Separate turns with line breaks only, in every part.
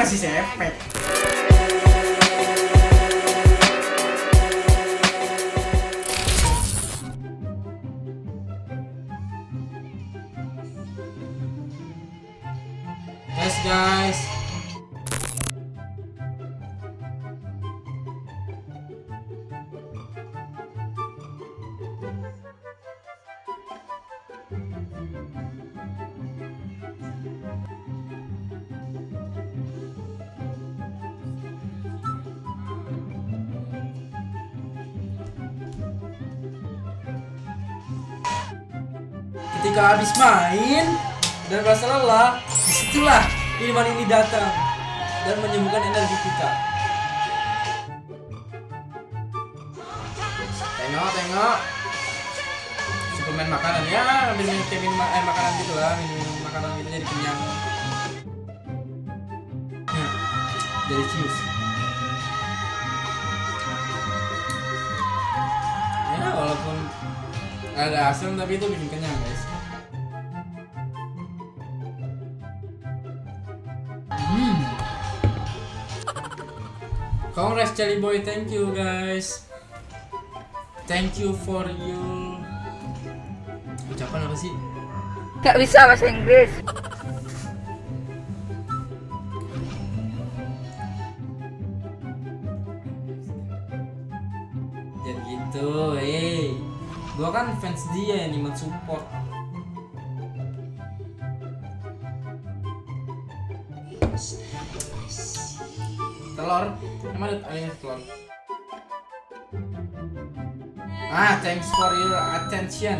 masih sepet. Yes guys. Ketika habis main dan merasa lelah, disitulah minuman ini datang dan menyembuhkan energi kita. Tengok suplemen makanan ya, ambil minum makanan gitu lah, minum makanan gitu jadi kenyang. Jadi cheese. Ya walaupun ada asam tapi itu bikin kenyang guys. Congrats Jelly Boy, thank you guys. Thank you for you. Ucapan apa sih?
Gak bisa bahasa Inggris.
Jadi gitu, gua kan fans dia yang support. Telur, emang ada telur. Thanks for your attention.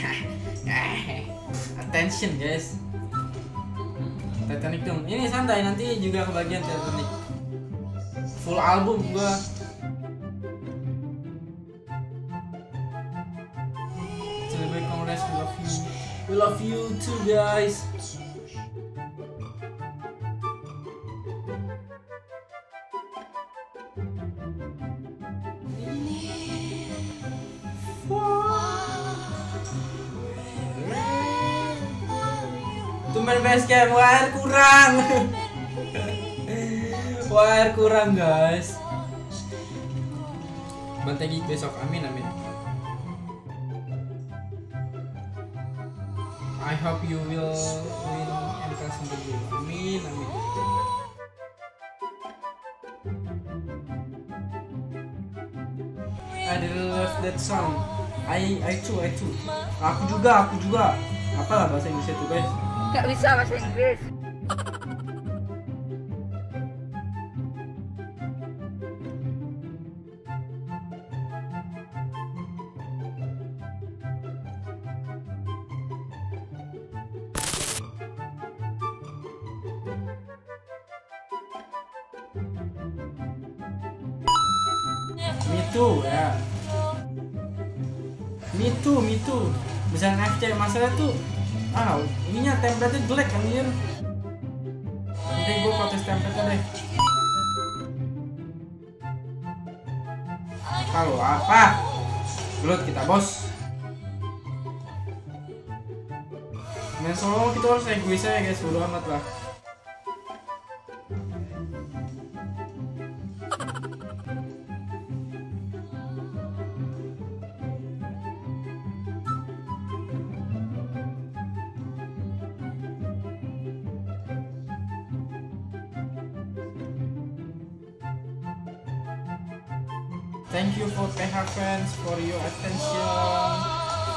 Attention guys. Titanic dong. Ini santai, nanti juga kebagian Titanic. Full album gua. Celebrate, congrats, we love you. We love you too guys. Tumben basecamp, wire kurang. Wire kurang guys. Bantai gig besok, amin amin. I hope you will win MK Sendiri. Amin amin. I really love that song. I too. Aku juga. Apalah bahasa Inggris itu guys?
Gak bisa bahasa Inggris.
Me too ya. Me too. Bisa ngecek masalah tuh. Ininya template-nya jelek anjir. Nanti gue protes template-nya deh. Kalau apa? Gelut kita bos. Main solo kita harus egois aja guys, bodo amat lah. Thank you for PH fans for your attention.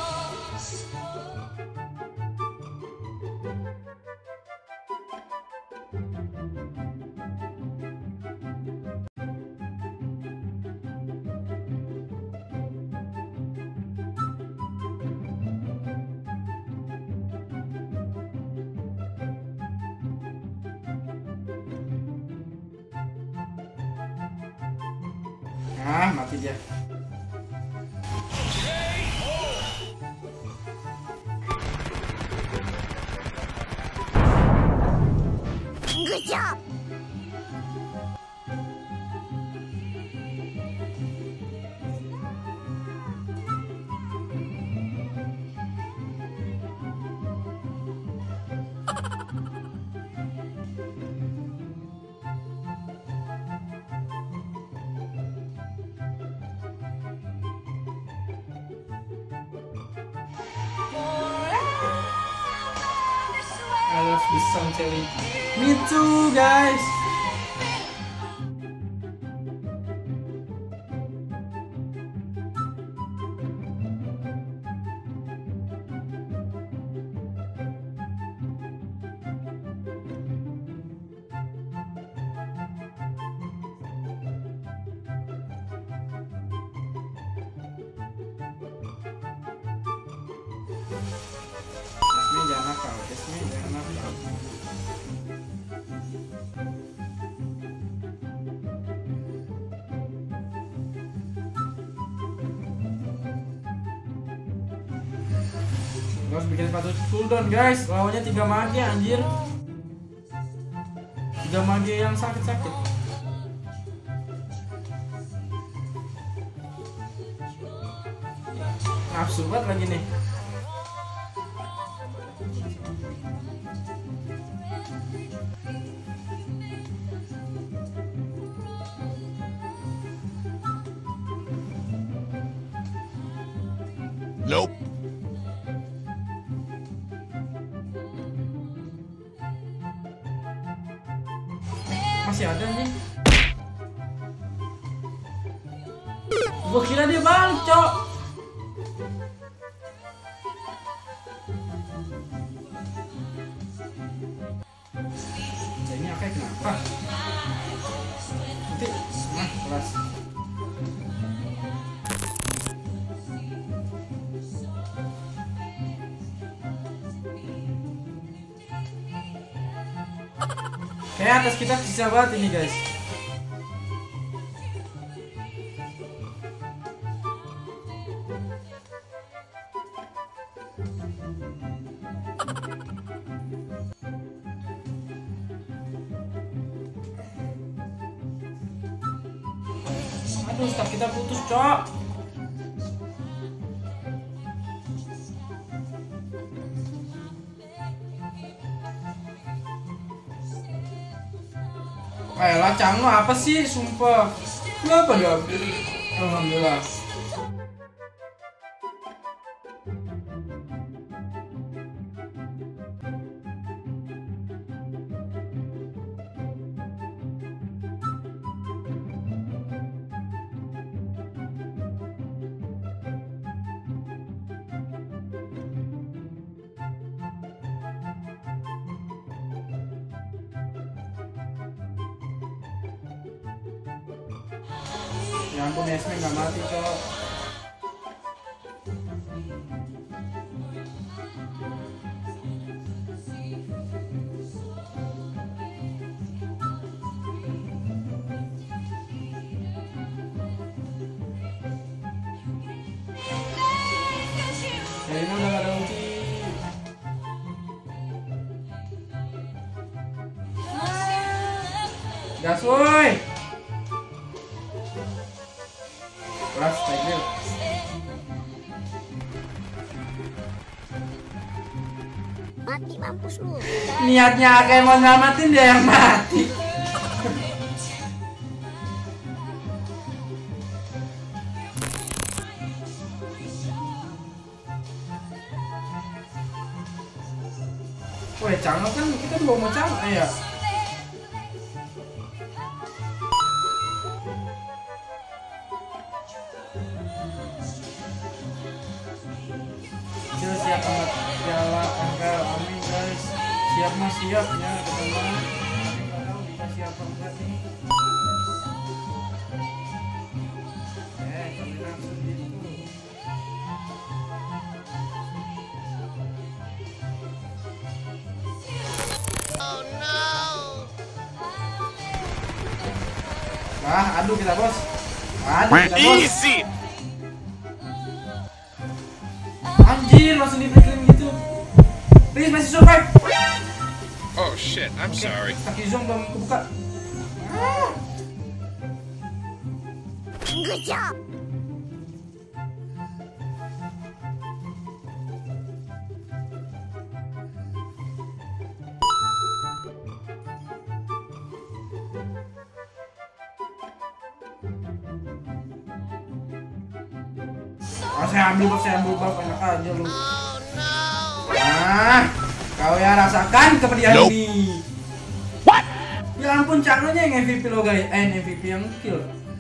Mati dia.
Good job.
the sound challenge. Me too, guys. Jasmine jangan nakal, Jasmine jangan nakal. Kita harus bikin sepatu cooldown guys. Lawannya 3 mage anjir. 3 mage yang sakit-sakit. Nafsu banget lagi nih.
Nope.
Masih ada nih. Gua kira dia balik, Cok. Ini kayak kenapa? Nanti kelas. Kayak atas kita sisa banget ini guys. Aduh, staff kita putus, Cok. Ayolah, Cang lo apa sih, sumpah. Kenapa diambil? Alhamdulillah. Ya ampun, Yasmin gak mati, Cok. Ini udah gak ada ulti. Gas woi. Kelas Tiger.
Mati mampus lu.
Niatnya kayak mau nyelamatin, dia yang mati. Woi, Canglo kan kita belum mau Canglo ya. Siap amat piala MPL, amin guys. Siap mas, siap ya teman-teman. Nggak tahu bisa siap apa enggak nih. Kami langsung gitu. Oh no. Wah, aduh kita bos. Aduh kita bos.
Easy.
Anjir, langsung dibreakin gitu. Please, masih survive.
Oh shit, I'm sorry.
Kaki zoom belum kebuka.
Good job.
Oh, saya ambil buff, enak aja lu.
Oh no.
Ah, Kau ya rasakan kepedihan
Nope.
ini. What? Ya ampun, Caknonya yang MVP lo guys. MVP yang kill.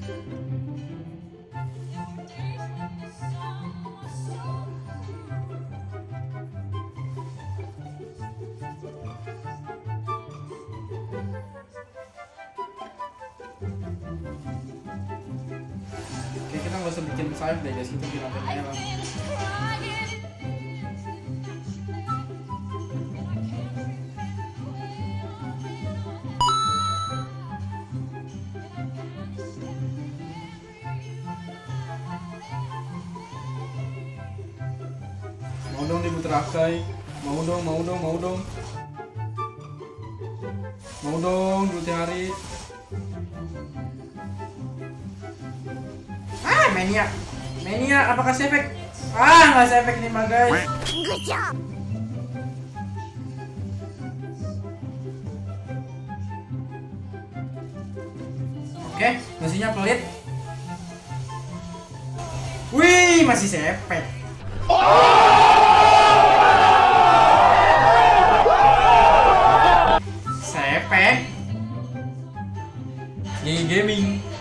Oke, kita nggak usah bikin save deh guys, kita bilang aja lah. Mau dong dibuterakai, mau dong, dulu hari. Mania, apakah efek? Nggak efek nih mah guys.
Good job.
Oke, mesinnya pelit. Wih, masih efek. Sepek. Gaming.